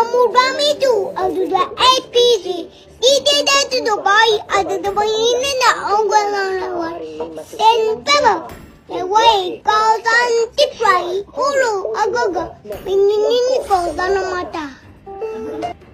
Mlbb to the A.P.G. Did that to the boy at the boy in the ongoing then pepper. The way goes on tip right, Ulu, a gogo, meaning for the mata.